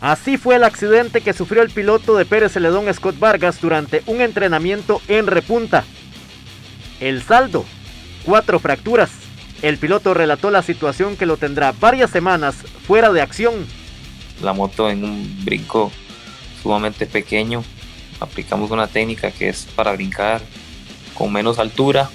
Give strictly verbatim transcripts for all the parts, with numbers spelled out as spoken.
Así fue el accidente que sufrió el piloto de Pérez Celedón, Scott Vargas, durante un entrenamiento en repunta. El saldo, cuatro fracturas. El piloto relató la situación que lo tendrá varias semanas fuera de acción. La moto en un brinco sumamente pequeño, aplicamos una técnica que es para brincar con menos altura.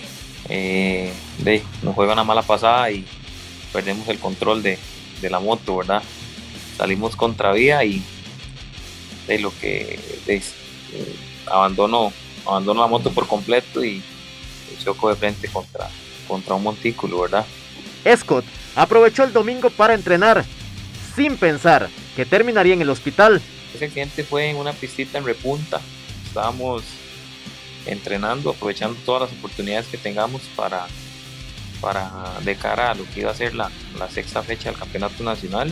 Eh, de, nos juega una mala pasada y perdemos el control de, de la moto, ¿verdad? Salimos contravía y de lo que de, eh, abandono, abandono la moto por completo y choco de frente contra, contra un montículo, ¿verdad? Scott aprovechó el domingo para entrenar, sin pensar que terminaría en el hospital. Ese accidente fue en una pistita en repunta. Estábamos entrenando, aprovechando todas las oportunidades que tengamos para, para de cara a lo que iba a ser la, la sexta fecha del campeonato nacional.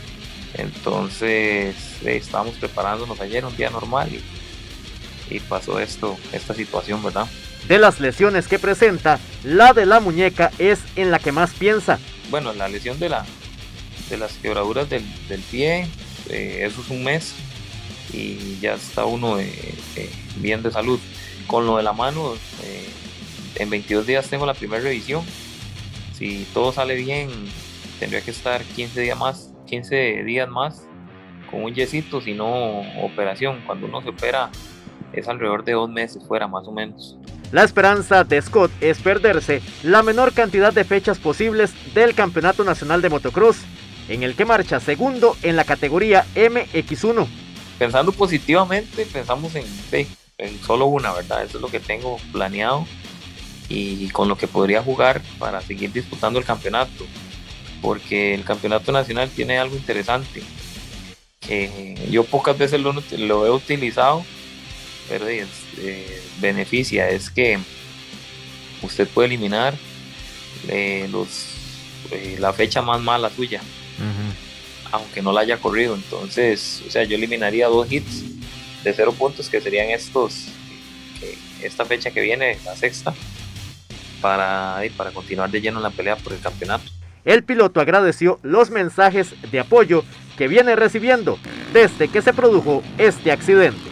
Entonces eh, estábamos preparándonos ayer, un día normal, y, y pasó esto, esta situación, ¿verdad? De las lesiones que presenta, la de la muñeca es en la que más piensa. Bueno, la lesión de, la, de las quebraduras del, del pie, eh, eso es un mes y ya está uno eh, eh, bien de salud. Con lo de la mano, eh, en veintidós días tengo la primera revisión. Si todo sale bien, tendría que estar quince días más, quince días más con un yesito, si no operación. Cuando uno se opera es alrededor de dos meses fuera, más o menos. La esperanza de Scott es perderse la menor cantidad de fechas posibles del Campeonato Nacional de Motocross, en el que marcha segundo en la categoría M X uno. Pensando positivamente, pensamos en, en solo una, ¿verdad? Eso es lo que tengo planeado y con lo que podría jugar para seguir disputando el campeonato, porque el campeonato nacional tiene algo interesante que yo pocas veces lo, lo he utilizado, pero es, eh, beneficia, es que usted puede eliminar eh, los, eh, la fecha más mala suya, uh-huh. aunque no la haya corrido. Entonces, o sea, yo eliminaría dos hits de cero puntos, que serían estos, eh, esta fecha que viene, la sexta, para, eh, para continuar de lleno en la pelea por el campeonato. El piloto agradeció los mensajes de apoyo que viene recibiendo desde que se produjo este accidente.